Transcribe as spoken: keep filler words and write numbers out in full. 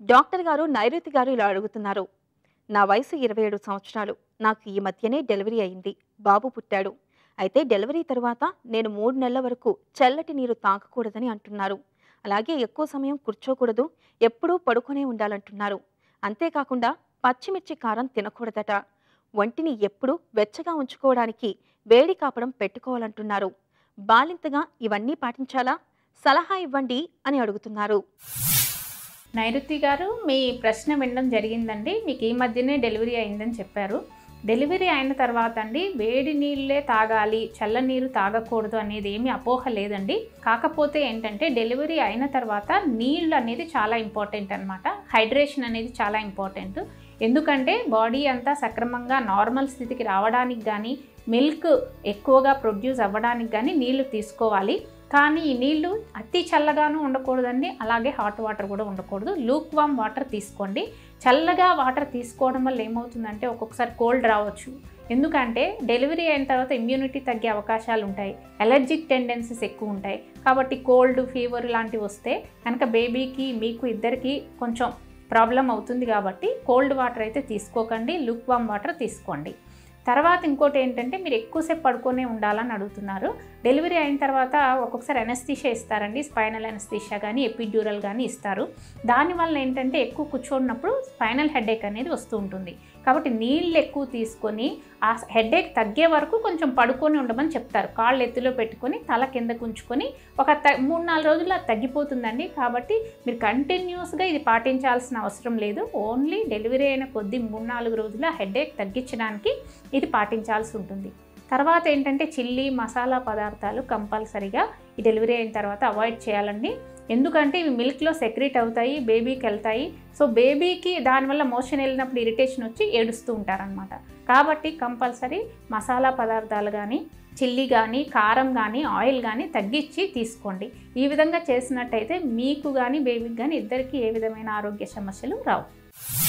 Doctor గారు నైరుతి గారు ఇలా అడుగుతున్నారు. నా వయసు ఇరవై ఏడు సంవత్సరాలు. నాకు ఈ మధ్యనే డెలివరీ అయింది. బాబు పుట్టాడు. అయితే డెలివరీ తరువాత నేను మూడు నెలల వరకు చల్లటి నీరు తాగకూడదని అంటున్నారు. అలాగే ఎక్కువ సమయం కూర్చోకూడదు, ఎప్పుడూ పడుకొనే ఉండాలంటున్నారు. అంతేకాకుండా పచ్చిమిర్చి కారం తినకూడదట. వంటిని ఎప్పుడూ వెచ్చగా ఉంచుకోవడానికి వేడి కాపడం పెట్టుకోవాలంటున్నారు. బాలింతగా ఇవన్నీ పాటించాలా? సలహా ఇవ్వండి అని అడుగుతున్నారు. నైరుతి గారు, మీ ప్రశ్న వినడం జరిగిందండి. మీకు ఈ మధ్యనే డెలివరీ అయిందని చెప్పారు. డెలివరీ అయిన తర్వాత అండి వేడి నీళ్ళే తాగాలి, చల్ల నీరు తాగకూడదు అనేది ఏమీ అపోహ లేదండి. కాకపోతే ఏంటంటే డెలివరీ అయిన తర్వాత నీళ్ళు అనేది చాలా ఇంపార్టెంట్ అనమాట. హైడ్రేషన్ అనేది చాలా ఇంపార్టెంట్. ఎందుకంటే బాడీ అంతా సక్రమంగా నార్మల్ స్థితికి రావడానికి కానీ, మిల్క్ ఎక్కువగా ప్రొడ్యూస్ అవ్వడానికి కానీ నీళ్లు తీసుకోవాలి. కానీ ఈ నీళ్లు అతి చల్లగాను ఉండకూడదండి, అలాగే హాట్ వాటర్ కూడా ఉండకూడదు. లూక్ వామ్ వాటర్ తీసుకోండి. చల్లగా వాటర్ తీసుకోవడం వల్ల ఏమవుతుందంటే ఒక్కొక్కసారి కోల్డ్ రావచ్చు. ఎందుకంటే డెలివరీ అయిన తర్వాత ఇమ్యూనిటీ తగ్గే అవకాశాలు ఉంటాయి, అలర్జిక్ టెండెన్సీస్ ఎక్కువ ఉంటాయి. కాబట్టి కోల్డ్, ఫీవర్ లాంటివి వస్తే కనుక బేబీకి మీకు ఇద్దరికి కొంచెం ప్రాబ్లం అవుతుంది. కాబట్టి కోల్డ్ వాటర్ అయితే తీసుకోకండి, లూక్ వామ్ వాటర్ తీసుకోండి. తర్వాత ఇంకోటి ఏంటంటే మీరు ఎక్కువసేపు పడుకొనే ఉండాలని అడుగుతున్నారు. డెలివరీ అయిన తర్వాత ఒక్కొక్కసారి ఎనస్థీషియా ఇస్తారండి, స్పైనల్ ఎనస్థీషియా కానీ ఎపిడ్యూరల్ కానీ ఇస్తారు. దానివల్ల ఏంటంటే ఎక్కువ కూర్చున్నప్పుడు స్పైనల్ హెడేక్ అనేది వస్తూ ఉంటుంది. కాబట్టి నీళ్ళు ఎక్కువ తీసుకొని ఆ హెడేక్ తగ్గే వరకు కొంచెం పడుకొని ఉండమని చెప్తారు. కాళ్ళు ఎత్తులో పెట్టుకొని తల కిందకు ఉంచుకొని ఒక త మూడు నాలుగు రోజుల్లో తగ్గిపోతుందండి. కాబట్టి మీరు కంటిన్యూస్గా ఇది పాటించాల్సిన అవసరం లేదు. ఓన్లీ డెలివరీ అయిన కొద్ది మూడు నాలుగు రోజుల హెడేక్ తగ్గించడానికి ఇది పాటించాల్సి ఉంటుంది. తర్వాత ఏంటంటే చిల్లీ, మసాలా పదార్థాలు కంపల్సరీగా ఈ డెలివరీ అయిన తర్వాత అవాయిడ్ చేయాలండి. ఎందుకంటే ఇవి మిల్క్లో సెక్రీట్ అవుతాయి, బేబీకి వెళ్తాయి. సో బేబీకి దానివల్ల మోషన్ వెళ్ళినప్పుడు ఇరిటేషన్ వచ్చి ఏడుస్తూ ఉంటారనమాట. కాబట్టి కంపల్సరీ మసాలా పదార్థాలు కానీ, చిల్లీ కానీ, కారం కానీ, ఆయిల్ కానీ తగ్గించి తీసుకోండి. ఈ విధంగా చేసినట్టయితే మీకు కానీ బేబీకి కానీ ఇద్దరికీ ఏ విధమైన ఆరోగ్య సమస్యలు రావు.